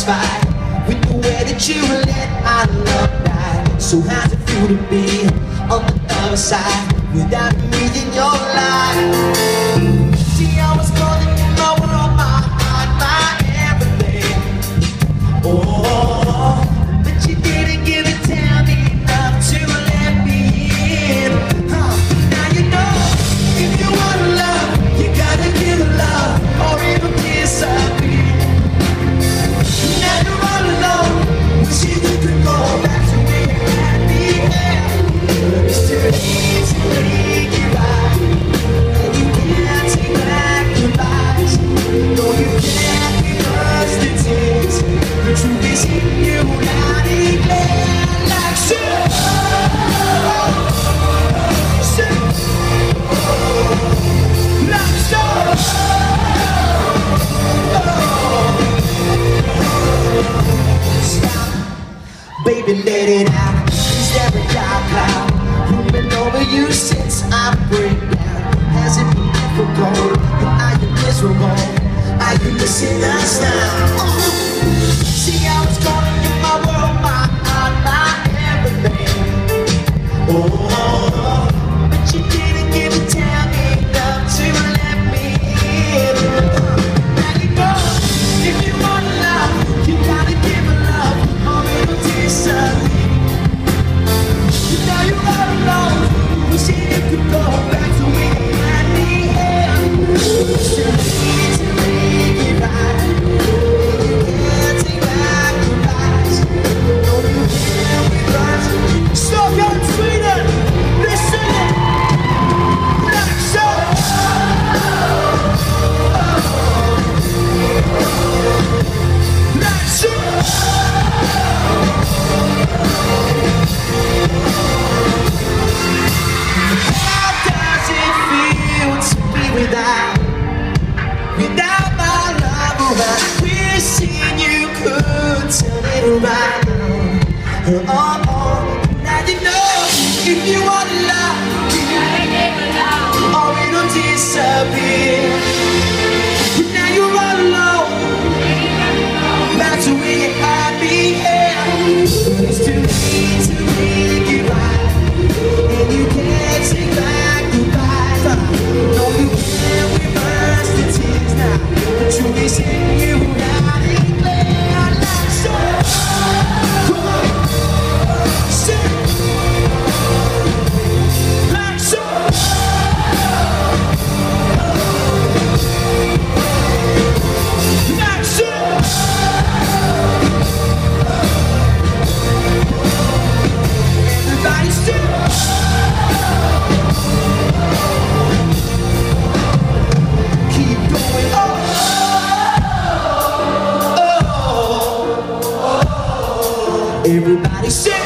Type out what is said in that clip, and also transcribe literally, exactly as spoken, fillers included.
satisfied with the way that you let our love die. So how's it feel to be on the other side without me in your life? See, I was calling you my world, my heart, my everything. Oh, but you didn't give it to me enough to let me in. Huh. Now you know, if you want love, you gotta give love, or it'll disappear. Now you're all alone, wishing you could go back to where you had me. But it's too late to make it right, and you can't take back goodbyes. No, you can't reverse the tears. The truth is in you, not in there. Like so, so, like so. Stop, baby, let it out. Is there a dark cloud looming over you since I break down? Has it been difficult? Are you miserable? Are you missing us now? Oh. See, I was calling you my world, my heart, my everything. Oh, but you didn't give it to me enough to let me in. Now you know, if you want love, you gotta give it love, or it'll disappear. Now you're all alone, wishing you could go back to where you had me. It's too late to make it right. You can't take back goodbyes. No, you can't reverse. Stockholm, Sweden, listen it. Like so. Like so. How does it feel to be without, without my love around? Wishing you could turn it around. Oh, oh. Now you know, if you want love, you gotta give it love, or it'll disappear. Now you're all alone, back to where you had me. Yeah. It's too late to make it right, and you can't take back goodbyes. No, you can't reverse the tears now. The truth is in you, not in there. Like so. Come on. Sing. Like so. Like so. Everybody sing. Keep going. Oh, oh, oh, oh. Everybody sing.